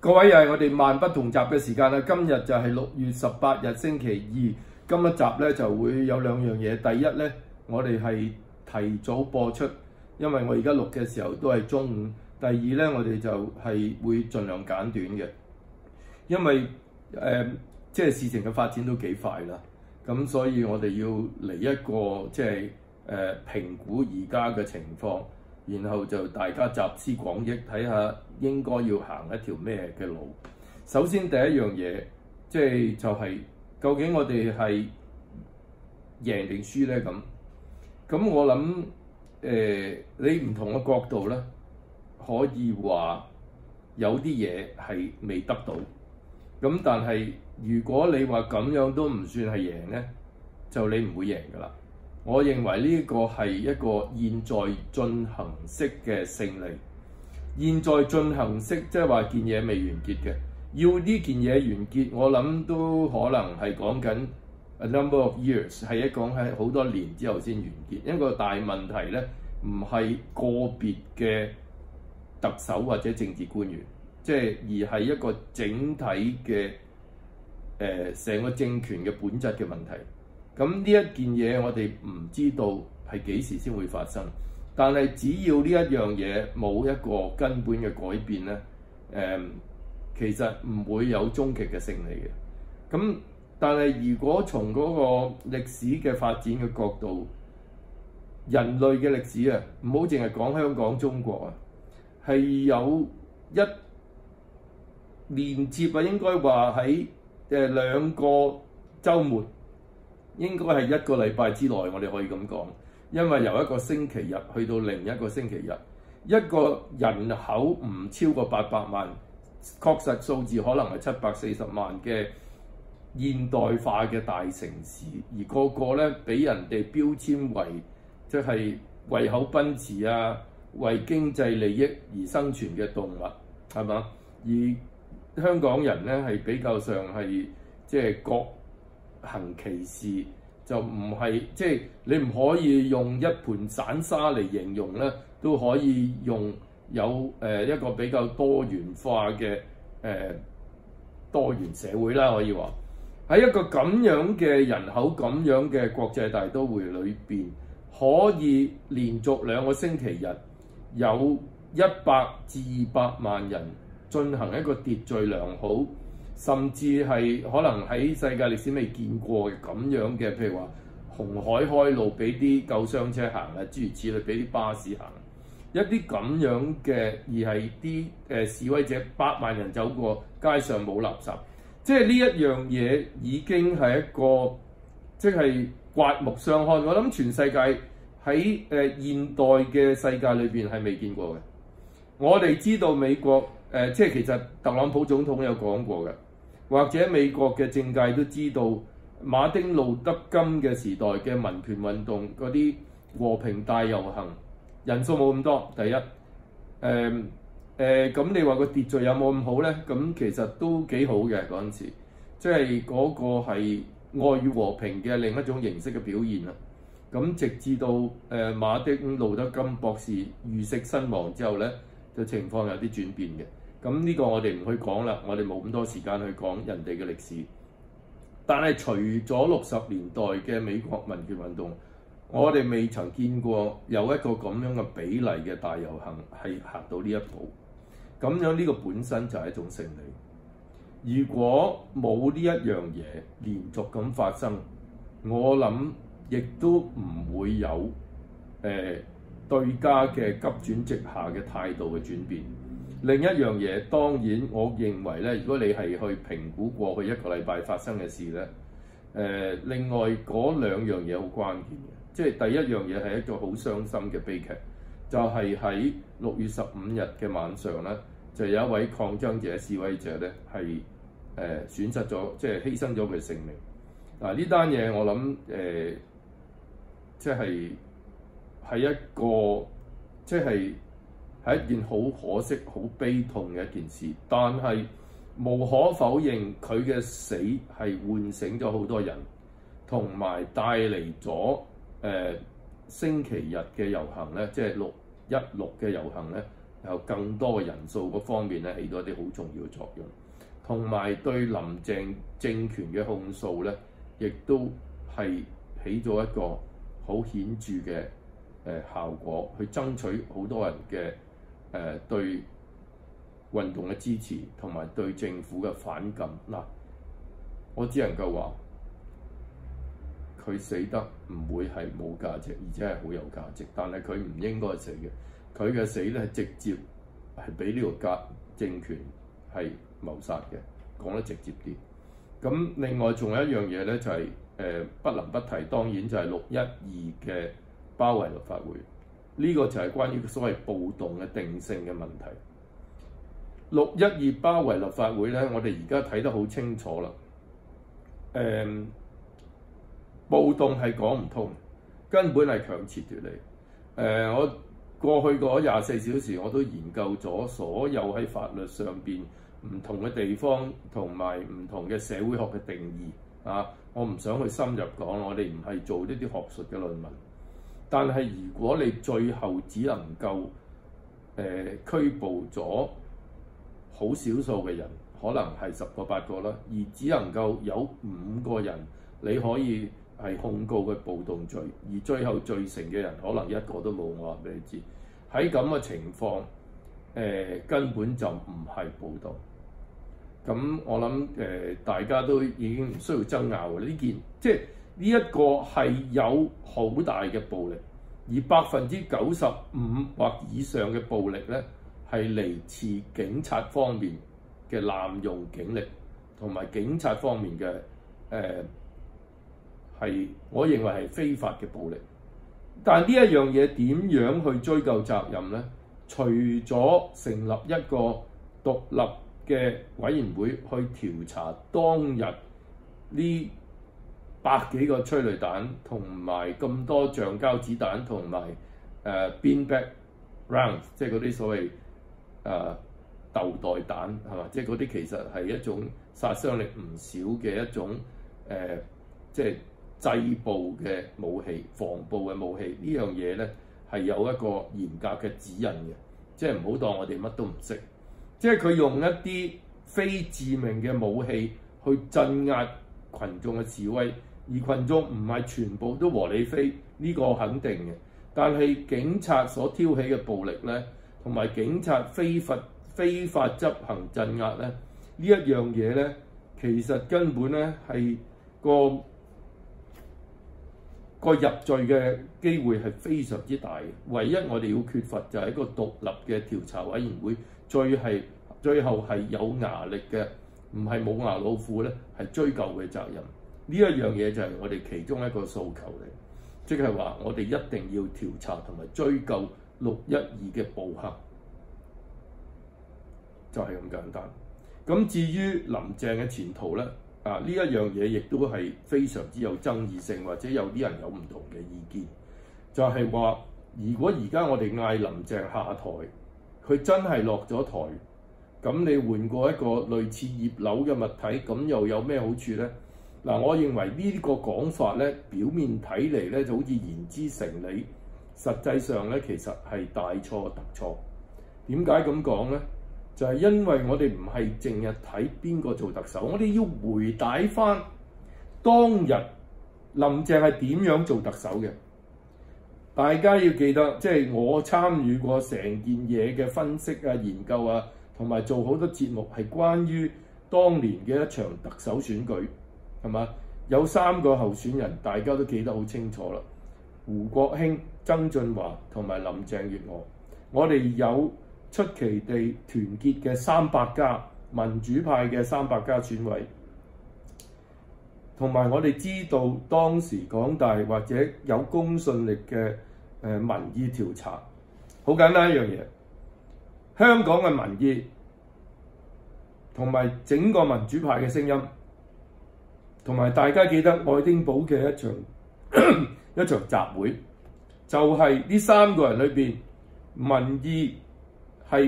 各位又係我哋萬不同集嘅時間啦，今日就係6月18日星期二，今一集咧就會有兩樣嘢。第一咧，我哋係提早播出，因為我而家錄嘅時候都係中午。第二咧，我哋就係會盡量簡短嘅，因為即係事情嘅發展都幾快啦，咁所以我哋要嚟一個即係評估而家嘅情況。然後就大家集思廣益，睇下應該要行一條咩嘅路。首先第一樣嘢，就係究竟我哋係贏定輸咧？咁我諗你唔同嘅角度咧，可以話有啲嘢係未得到。咁但係如果你話咁樣都唔算係贏咧，就你唔會贏㗎啦。我認為呢個係一個現在進行式嘅勝利。現在進行式即係話件嘢未完結嘅，要呢件嘢完結，我諗都可能係講緊 a number of years， 係講喺好多年之後先完結。一個大問題咧，唔係個別嘅特首或者政治官員，而係一個整體嘅成個政權嘅本質嘅問題。咁呢一件嘢我哋唔知道係幾時先會發生，但係只要呢一樣嘢冇一個根本嘅改變咧，其實唔會有終極嘅勝利嘅。咁但係如果從嗰個歷史嘅發展嘅角度，人類嘅歷史啊，唔好淨係講香港、中國啊，係有一連接啊，應該話喺兩個週末。應該係一個禮拜之內，我哋可以咁講，因為由一個星期日去到另一個星期日，一個人口唔超過800萬，確實數字可能係740萬嘅現代化嘅大城市，而個個咧俾人哋標籤為即係為口奔馳啊，為經濟利益而生存嘅動物，係嘛？而香港人咧係比較上係各行其事，就唔係你唔可以用一盤散沙嚟形容咧，都可以用有一個比較多元化嘅多元社會啦，可以話喺一個咁樣嘅人口、咁樣嘅國際大都會裏邊，可以連續2個星期日有100至200萬人進行一個秩序良好，甚至係可能喺世界歷史未見過嘅咁樣嘅，譬如話紅海開路俾啲救傷車行啊，諸如此類，俾啲巴士行，一啲咁樣嘅，而係啲示威者100萬人走過，街上冇垃圾，呢一樣嘢已經係一個刮目相看。我諗全世界喺現代嘅世界裏邊係未見過嘅。我哋知道美國其實特朗普總統有講過嘅。或者美國嘅政界都知道，馬丁路德金嘅時代嘅民權運動嗰啲和平大遊行人數冇咁多。第一，咁你話個秩序有冇咁好咧？咁其實都幾好嘅嗰陣時，嗰個係愛與和平嘅另一種形式嘅表現啦。咁直至到馬丁路德金博士遇刺身亡之後咧，就情況有啲轉變嘅。咁呢個我哋唔去講啦，我哋冇咁多時間去講人哋嘅歷史。但係除咗60年代嘅美國民權運動，我哋未曾見過有一個咁樣嘅比例嘅大遊行係行到呢一步。咁樣呢個本身就係一種勝利。如果冇呢一樣嘢連續咁發生，我諗亦都唔會有對家嘅急轉直下嘅態度嘅轉變。另一樣嘢，當然我認為咧，如果你係去評估過去1個禮拜發生嘅事咧，另外嗰2樣嘢好關鍵嘅，第一樣嘢係一個好傷心嘅悲劇，就係喺6月15日嘅晚上咧，就有一位抗爭者、示威者咧係損失咗，犧牲咗佢性命。嗱，呢單嘢我諗係一個係一件好可惜、好悲痛嘅一件事，但係無可否認佢嘅死係喚醒咗好多人，同埋帶嚟咗星期日嘅遊行咧，616嘅遊行咧， 有更多嘅人數嗰方面咧起到一啲好重要嘅作用，同埋對林鄭政權嘅控訴咧，亦都係起咗一個好顯著嘅效果，去爭取好多人嘅對運動嘅支持，同埋對政府嘅反感。嗱，我只能夠話佢死得唔會係冇價值，而且係好有價值，但係佢唔應該死嘅。佢嘅死咧係直接係俾呢個政權係謀殺嘅，講得直接啲。咁另外仲有一樣嘢咧，就係不能不提，當然就係612嘅包圍立法會，呢個就係關於所謂暴動嘅定性嘅問題。612包圍立法會咧，我哋而家睇得好清楚啦。暴動係講唔通，根本係強詞奪理。我過去嗰24小時，我都研究咗所有喺法律上邊唔同嘅地方同埋唔同嘅社會學嘅定義啊。我唔想去深入講，我哋唔係做呢啲學術嘅論文。但係如果你最後只能夠拘捕咗好少數嘅人，可能係10個8個啦，而只能夠有5個人你可以係控告佢暴動罪，而最後罪成嘅人可能1個都冇。我話俾你知，喺咁嘅情況，根本就唔係暴動。咁我諗大家都已經唔需要爭拗呢件，即係呢一個係有好大嘅暴力，而95%或以上嘅暴力咧係嚟自警察方面嘅濫用警力，同埋警察方面嘅係我認為係非法嘅暴力。但係呢一樣嘢點樣去追究責任咧？除咗成立一個獨立嘅委員會去調查當日呢100幾個催淚彈同埋咁多橡膠子彈同埋beanbag rounds， 即係嗰啲所謂豆袋彈係嘛？即係嗰啲其實係一種殺傷力唔少嘅一種即係製暴嘅武器、防暴嘅武器。呢樣嘢咧係有一個嚴格嘅指引嘅，即係唔好當我哋乜都唔識。即係佢用一啲非致命嘅武器去鎮壓群眾嘅示威，而群眾唔係全部都和理非，呢個肯定嘅。但係警察所挑起嘅暴力咧，同埋警察非法執行鎮壓咧，呢一樣嘢咧，其實根本咧係個入罪嘅機會係非常之大嘅。唯一我哋要缺乏就係一個獨立嘅調查委員會，最後係有牙力嘅，唔係冇牙老虎咧，係追究嘅責任。呢一樣嘢就係我哋其中一個訴求嚟，即係話我哋一定要調查同埋追究612嘅暴行，就係咁簡單。咁至於林鄭嘅前途咧，呢一樣嘢亦都係非常之有爭議性，或者有啲人有唔同嘅意見，就係話如果而家我哋嗌林鄭下台，佢真係落咗台，咁你換過一個類似葉劉嘅物體，咁又有咩好處咧？嗱，我認為呢個講法咧，表面睇嚟咧就好似言之成理，實際上咧其實係大錯特錯。點解咁講咧？就係因為我哋唔係淨係睇邊個做特首，我哋要回帶翻當日林鄭係點樣做特首嘅。大家要記得，即係我參與過成件嘢嘅分析啊、研究啊，同埋做好多節目係關於當年嘅一場特首選舉，係嘛？有3個候選人，大家都記得好清楚啦。胡國興、曾俊華同埋林鄭月娥，我哋有出奇地團結嘅300+民主派嘅300+選委，同埋我哋知道當時港大或者有公信力嘅民意調查，好簡單一樣嘢，香港嘅民意同埋整個民主派嘅聲音，同埋大家記得愛丁堡嘅一場集會，就係呢3個人裏邊民意係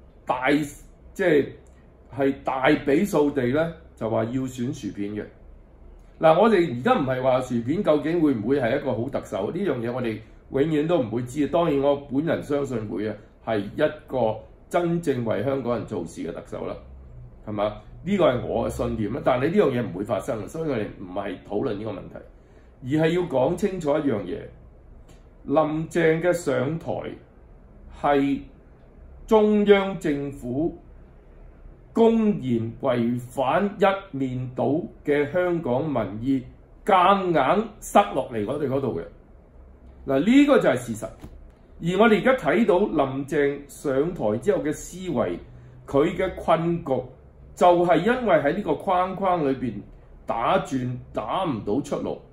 大比數地咧，就話要選薯片嘅。嗱，我哋而家唔係話薯片究竟會唔會係一個好特首呢樣嘢，我哋永遠都唔會知。當然我本人相信會啊， 係一個真正為香港人做事嘅特首啦，係嘛？呢個係我嘅信念啦。但係呢樣嘢唔會發生，所以我哋唔係討論呢個問題，而係要講清楚一樣嘢：林鄭嘅上台係中央政府公然違反一面倒嘅香港民意，夾硬塞落嚟我哋嗰度嘅。嗱，呢個就係事實。而我哋而家睇到林鄭上台之後嘅思維，佢嘅困局就係因為喺呢個框框裏邊打轉打唔到出路。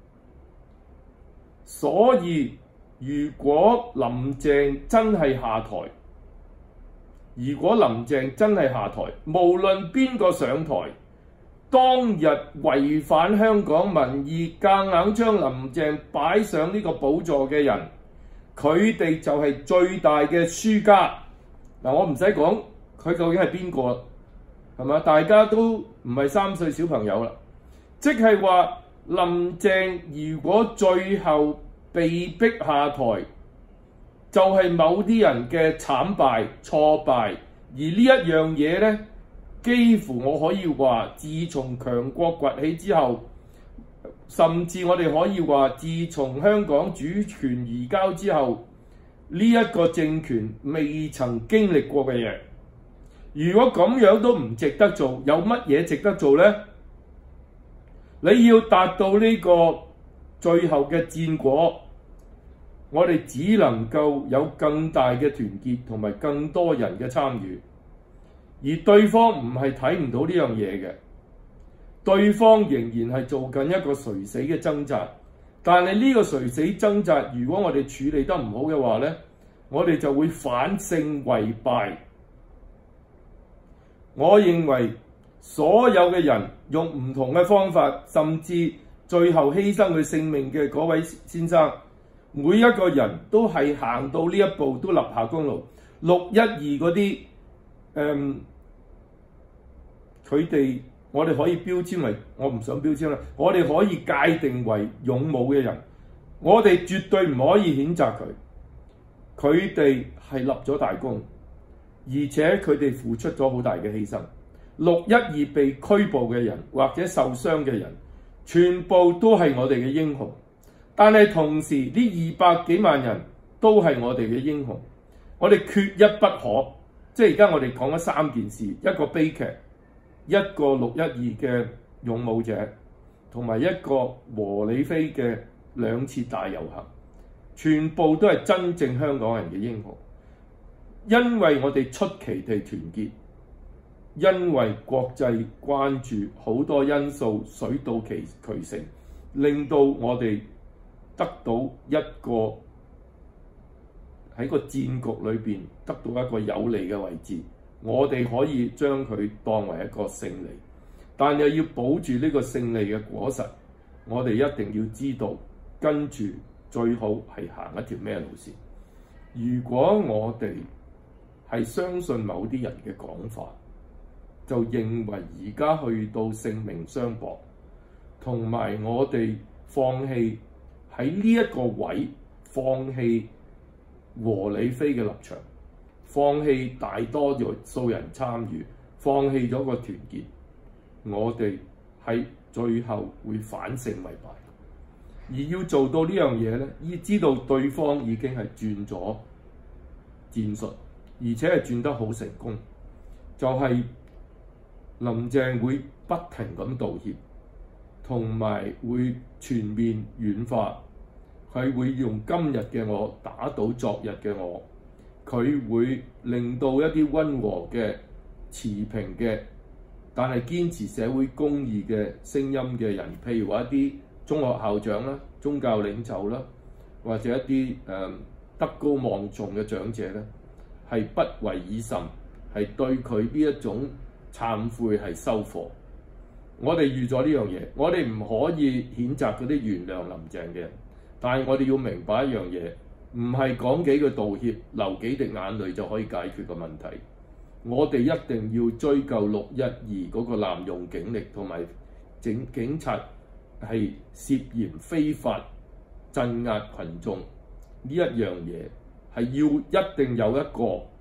所以如果林鄭真係下台，無論邊個上台，當日違反香港民意，夾硬將林鄭擺上呢個寶座嘅人，佢哋就係最大嘅輸家。嗱，我唔使講佢究竟係邊個，係嘛？大家都唔係3歲小朋友啦。即係話林鄭如果最後被逼下台，就係某啲人嘅慘敗挫敗。而呢一樣嘢呢，幾乎我可以話，自從強國崛起之後，甚至我哋可以話，自從香港主權移交之後，呢一個政權未曾經歷過嘅嘢。如果咁樣都唔值得做，有乜嘢值得做呢？你要達到呢個最後嘅戰果，我哋只能夠有更大嘅團結同埋更多人嘅參與，而對方唔係睇唔到呢樣嘢嘅，對方仍然係做緊一個垂死嘅掙扎。但係呢個垂死掙扎，如果我哋處理得唔好嘅話呢，我哋就會反勝為敗。我認為所有嘅人用唔同嘅方法，甚至最後犧牲佢性命嘅嗰位先生，每一個人都係行到呢一步都立下功勞。612嗰啲佢哋我哋可以標籤為，我唔想標籤啦，我哋可以界定為勇武嘅人，我哋絕對唔可以譴責佢。佢哋係立咗大功，而且佢哋付出咗好大嘅犧牲。612被拘捕嘅人或者受傷嘅人，全部都係我哋嘅英雄。但係同時呢200幾萬人都係我哋嘅英雄，我哋缺一不可。即係而家我哋講咗3件事：一個悲劇，一個612嘅勇武者，同埋一個和理非嘅2次大遊行，全部都係真正香港人嘅英雄。因為我哋出奇地團結，因為國際關注好多因素水到渠成，令到我哋得到一個喺個戰局裏邊得到一個有利嘅位置，我哋可以將佢當為一個勝利，但又要保住呢個勝利嘅果實。我哋一定要知道跟住最好係行一條咩路線。如果我哋係相信某啲人嘅講法，就認為而家去到性命相搏，同埋我哋放棄喺呢一個位，放棄和理非嘅立場，放棄大多數人參與，放棄咗個團結，我哋喺最後會反勝為敗。而要做到呢樣嘢呢，要知道對方已經係轉咗戰術，而且係轉得好成功，就係林鄭會不停咁道歉，同埋會全面軟化。佢會用今日嘅我打倒昨日嘅我，佢會令到一啲溫和嘅持平嘅，但係堅持社會公義嘅聲音嘅人，譬如話一啲中學校長啦、宗教領袖啦，或者一啲德高望重嘅長者咧，係不為已甚，係對佢呢一種懺悔係收貨。我哋預咗呢樣嘢，我哋唔可以譴責嗰啲原諒林鄭嘅人。但係我哋要明白一樣嘢，唔係講幾句道歉、流幾滴眼淚就可以解決個問題。我哋一定要追究612嗰個濫用警力同埋警察係涉嫌非法鎮壓群眾呢一樣嘢，係要一定有一個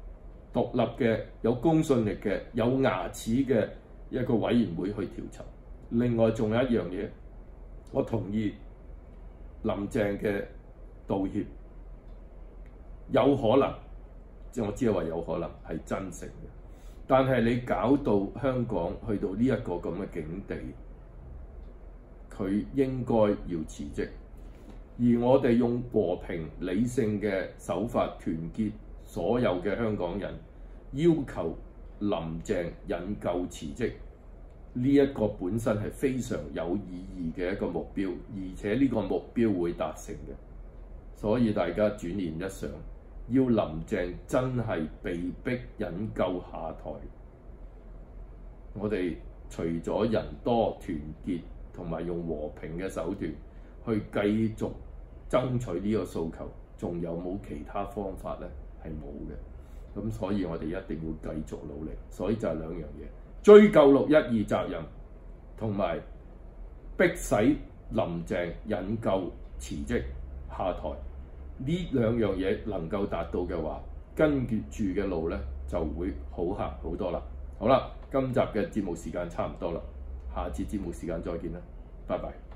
獨立嘅、有公信力嘅、有牙齒嘅一個委員會去調查。另外仲有一樣嘢，我同意林鄭嘅道歉，有可能，即係我知道話有可能係真誠嘅，但係你搞到香港去到呢一個咁嘅境地，佢應該要辭職。而我哋用和平理性嘅手法團結所有嘅香港人，要求林鄭引咎辭職，呢一個本身係非常有意義嘅一個目標，而且呢個目標會達成嘅。所以大家轉念一想，要林鄭真係被逼引咎下台，我哋除咗人多團結同埋用和平嘅手段去繼續爭取呢個訴求，仲有冇其他方法呢？係冇嘅。咁所以我哋一定要繼續努力。所以就係兩樣嘢：追究612責任，同埋迫使林鄭引咎辭職下台。呢兩樣嘢能夠達到嘅話，跟住嘅路咧就會好行好多啦。好啦，今集嘅節目時間差唔多啦，下次節目時間再見啦，拜拜。